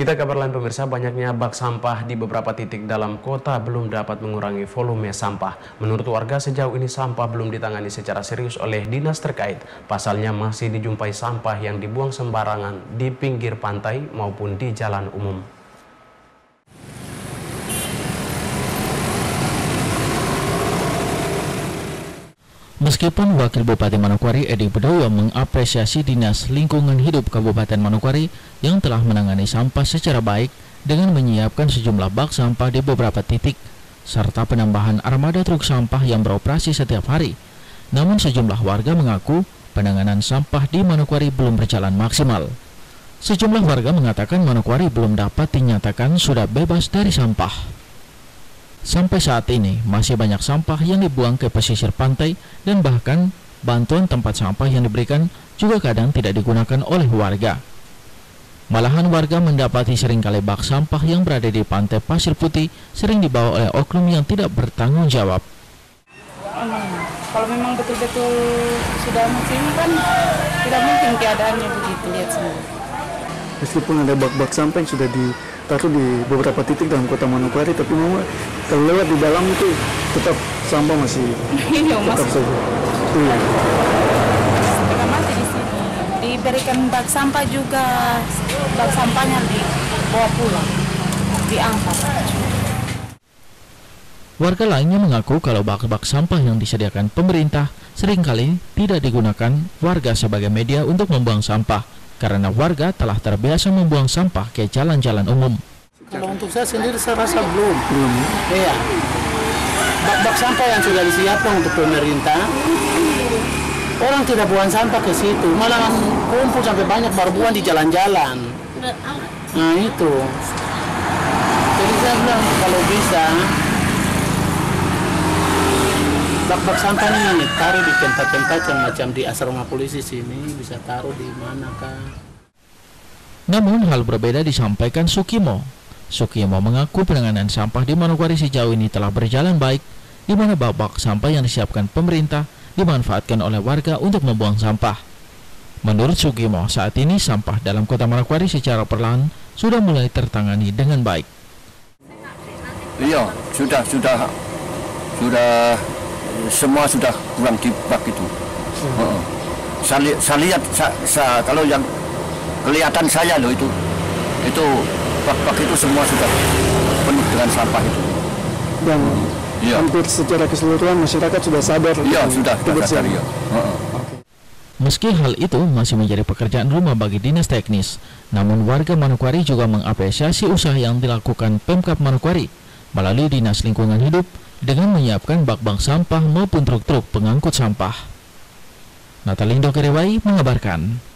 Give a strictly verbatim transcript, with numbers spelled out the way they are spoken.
Kita kabar lain pemirsa, banyaknya bak sampah di beberapa titik dalam kota belum dapat mengurangi volume sampah. Menurut warga, sejauh ini sampah belum ditangani secara serius oleh dinas terkait. Pasalnya masih dijumpai sampah yang dibuang sembarangan di pinggir pantai maupun di jalan umum. Meskipun Wakil Bupati Manokwari Edi Bedoyo mengapresiasi Dinas Lingkungan Hidup Kabupaten Manokwari yang telah menangani sampah secara baik dengan menyiapkan sejumlah bak sampah di beberapa titik, serta penambahan armada truk sampah yang beroperasi setiap hari. Namun sejumlah warga mengaku penanganan sampah di Manokwari belum berjalan maksimal. Sejumlah warga mengatakan Manokwari belum dapat dinyatakan sudah bebas dari sampah. Sampai saat ini masih banyak sampah yang dibuang ke pesisir pantai dan bahkan bantuan tempat sampah yang diberikan juga kadang tidak digunakan oleh warga. Malahan warga mendapati seringkali bak sampah yang berada di pantai Pasir Putih sering dibawa oleh oknum yang tidak bertanggung jawab. Hmm, kalau memang betul-betul sudah musim kan tidak mungkin keadaannya begitu, lihat semua. Meskipun ada bak-bak sampah yang sudah ditaruh di beberapa titik dalam kota Manokwari, tapi memang kalau lewat di dalam itu tetap sampah masih Iya, tetap masih. saja. Iya. Setengah mati di sini. Diberikan bak sampah juga, bak sampahnya dibawa pulang, diangkat. Warga lainnya mengaku kalau bak-bak sampah yang disediakan pemerintah seringkali tidak digunakan warga sebagai media untuk membuang sampah, karena warga telah terbiasa membuang sampah ke jalan-jalan umum. Kalau untuk saya sendiri saya rasa belum. Belum. Iya. Bak-bak sampah yang sudah disiapkan untuk pemerintah, orang tidak buang sampah ke situ, malah kumpul sampai banyak baru buang di jalan-jalan. Nah itu. Jadi saya bilang kalau bisa bak-bak sampah ini taruh di tempat-tempat yang macam di asrama polisi sini, bisa taruh di manakah. Namun hal berbeda disampaikan Sukimo. Sukimo mengaku penanganan sampah di Manokwari sejauh ini telah berjalan baik, di mana bak-bak sampah yang disiapkan pemerintah dimanfaatkan oleh warga untuk membuang sampah. Menurut Sukimo, saat ini sampah dalam kota Manokwari secara perlahan sudah mulai tertangani dengan baik. Iya, sudah, sudah, sudah, semua sudah kurang di bak itu. Hmm. Uh-uh. Saya, li saya lihat, saya, saya, kalau yang kelihatan saya loh itu, itu bak-bak itu semua sudah penuh dengan sampah itu. Dan iya. hampir secara keseluruhan masyarakat sudah sadar. Iya, sudah sadar. Iya. Uh-uh. Meski hal itu masih menjadi pekerjaan rumah bagi dinas teknis, namun warga Manokwari juga mengapresiasi usaha yang dilakukan Pemkab Manokwari melalui Dinas Lingkungan Hidup dengan menyiapkan bak-bak sampah maupun truk-truk pengangkut sampah. Natalindo Kerewai mengabarkan.